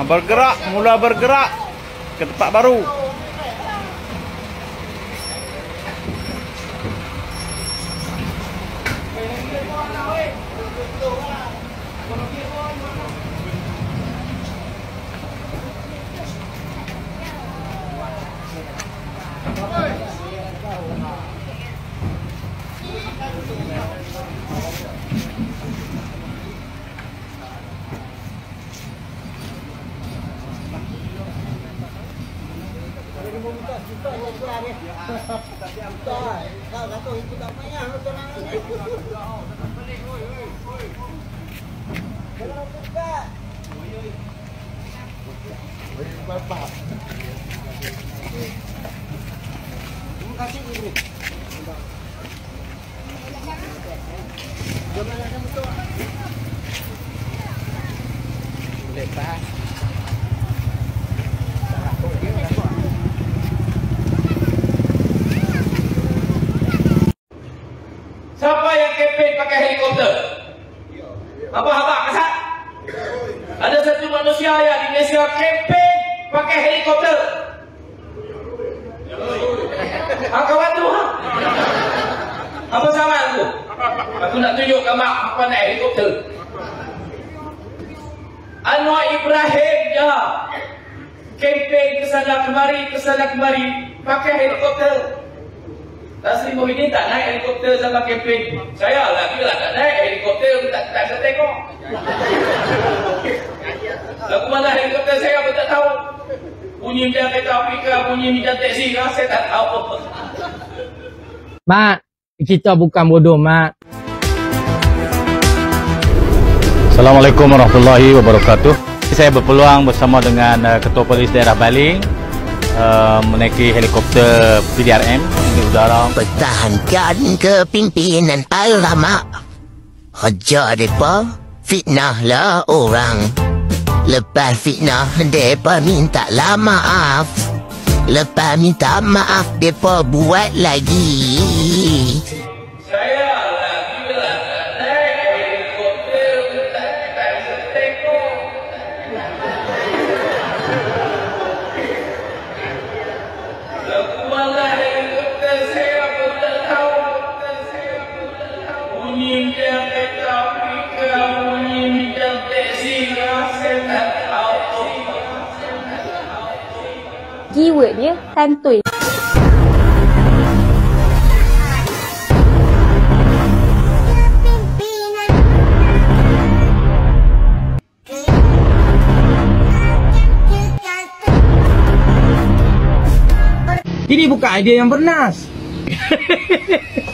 Bergerak, mula bergerak ke tempat baru. Siapa yang kempen pakai helikopter? Apa kasat? Ada satu manusia yang di Malaysia kempen pakai helikopter. Kawan tu, apa sama aku? Aku nak tunjuk kamu apa naik helikopter. Anwar Ibrahim je kempen kesana kemari pakai helikopter. Tasri Muhyiddin tak naik helikopter sama kempen. Saya lagi lah tak naik helikopter, tak saya tengok. Lagu mana helikopter saya pun tak tahu. Bunyi macam kereta api ke, bunyi macam taksi ke, saya tak tahu. Mak, kita bukan bodoh, Mak. Assalamualaikum warahmatullahi wabarakatuh. Saya berpeluang bersama dengan Ketua Polis Daerah Baling menaiki helikopter PDRM di udara. Pertahankan kepimpinan Al-Rama. Hajar mereka, fitnahlah orang. Lepas fitnah, mereka mintalah maaf. Lepas minta maaf, mereka buat lagi. Saya lagi lah tak naik helikopter, tak saya tengok. Lagu mana helikopter saya pun tak tahu. Bunyi macam kereta api ke, bunyi macam taksi ke, saya tak tahu. Keyword dia santuy. Ini bukan idea yang bernas.